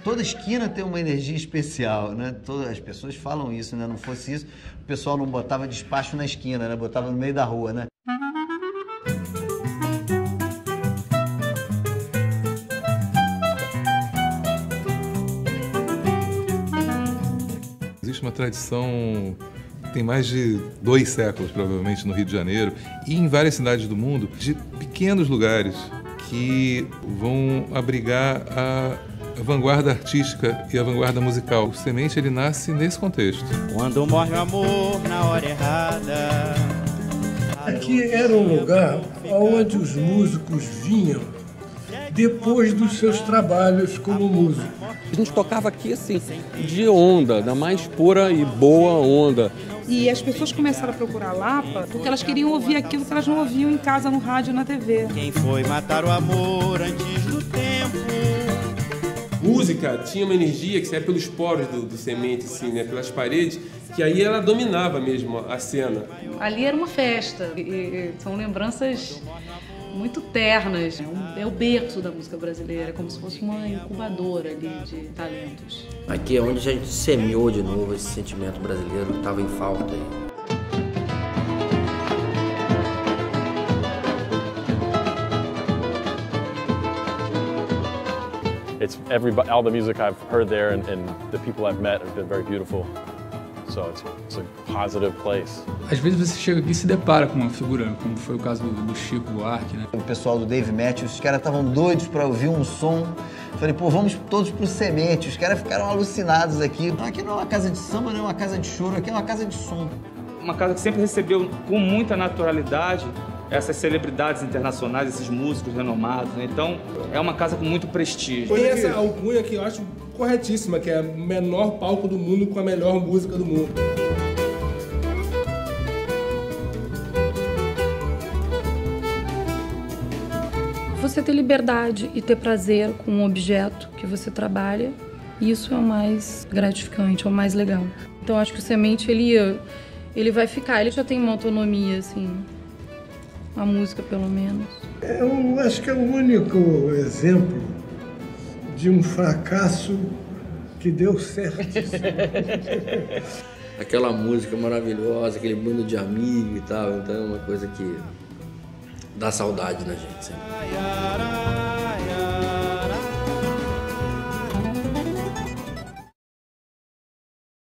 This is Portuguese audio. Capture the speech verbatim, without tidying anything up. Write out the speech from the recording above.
Toda esquina tem uma energia especial, né? Todas as pessoas falam isso, né? Não fosse isso, o pessoal não botava despacho na esquina, né? Botava no meio da rua, né? Existe uma tradição que tem mais de dois séculos, provavelmente, no Rio de Janeiro e em várias cidades do mundo, de pequenos lugares que vão abrigar a vanguarda artística e a vanguarda musical. O Semente, ele nasce nesse contexto. Quando morre o amor na hora errada. Aqui era um lugar onde os músicos vinham depois dos seus trabalhos como músico. A gente tocava aqui assim, de onda, da mais pura e boa onda. E as pessoas começaram a procurar Lapa porque elas queriam ouvir aquilo que elas não ouviam em casa, no rádio, na T V. Quem foi matar o amor antes do tempo? Música tinha uma energia que saía pelos poros do, do Semente, assim, né? Pelas paredes, que aí ela dominava mesmo a cena. Ali era uma festa, e, e, são lembranças muito ternas. É o berço da música brasileira, como se fosse uma incubadora ali de talentos. Aqui é onde a gente semeou de novo esse sentimento brasileiro que estava em falta aí. It's every all the music I've heard there and, and the people I've met have been very beautiful. So it's, it's a positive place. Às vezes você chega aqui e se depara com uma figura, como foi o caso do, do Chico Buarque, né? O pessoal do Dave Matthews, os caras estavam doidos para ouvir um som. Falei, pô, vamos todos pro Semente. Os caras ficaram alucinados aqui. Aqui não é uma casa de samba, não é uma casa de choro, aqui é uma casa de som. Uma casa que sempre recebeu com muita naturalidade essas celebridades internacionais, esses músicos renomados, né? Então, é uma casa com muito prestígio. Tem essa alcunha que eu acho corretíssima, que é o menor palco do mundo com a melhor música do mundo. Você ter liberdade e ter prazer com o objeto que você trabalha, isso é o mais gratificante, é o mais legal. Então, acho que o Semente, ele, ele vai ficar, ele já tem uma autonomia, assim, a música, pelo menos. Eu acho que é o único exemplo de um fracasso que deu certo. Aquela música maravilhosa, aquele bando de amigo e tal, então é uma coisa que dá saudade na gente sempre.